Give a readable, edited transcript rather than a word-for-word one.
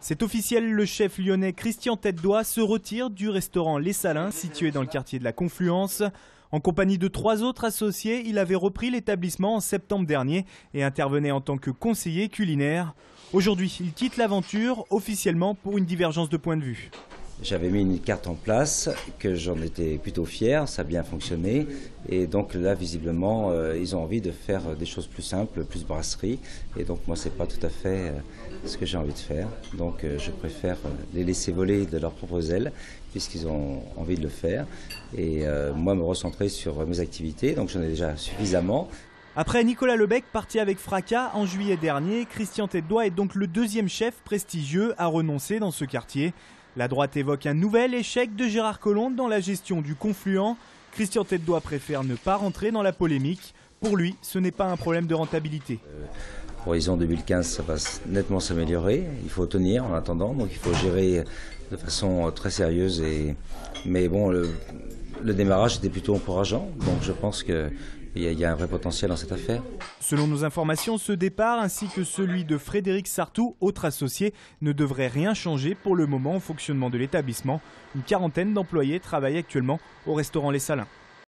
C'est officiel, le chef lyonnais Christian Tête-Doigt se retire du restaurant Les Salins, situé dans le quartier de la Confluence. En compagnie de 3 autres associés, il avait repris l'établissement en septembre dernier et intervenait en tant que conseiller culinaire. Aujourd'hui, il quitte l'aventure officiellement pour une divergence de point de vue. J'avais mis une carte en place, que j'en étais plutôt fier, ça a bien fonctionné. Et donc là, visiblement, ils ont envie de faire des choses plus simples, plus brasserie. Et donc moi, c'est pas tout à fait ce que j'ai envie de faire. Donc je préfère les laisser voler de leurs propres ailes, puisqu'ils ont envie de le faire. Et moi, me recentrer sur mes activités, donc j'en ai déjà suffisamment. Après Nicolas Lebec, parti avec fracas en juillet dernier, Christian Tête-Doigt est donc le deuxième chef prestigieux à renoncer dans ce quartier. La droite évoque un nouvel échec de Gérard Collomb dans la gestion du Confluent. Christian Tête-Doigt préfère ne pas rentrer dans la polémique. Pour lui, ce n'est pas un problème de rentabilité. Horizon 2015, ça va nettement s'améliorer. Il faut tenir en attendant, donc il faut gérer de façon très sérieuse. Mais bon, le démarrage était plutôt encourageant, donc je pense qu'il y a un vrai potentiel dans cette affaire. Selon nos informations, ce départ ainsi que celui de Frédéric Sartou, autre associé, ne devrait rien changer pour le moment au fonctionnement de l'établissement. Une quarantaine d'employés travaillent actuellement au restaurant Les Salins.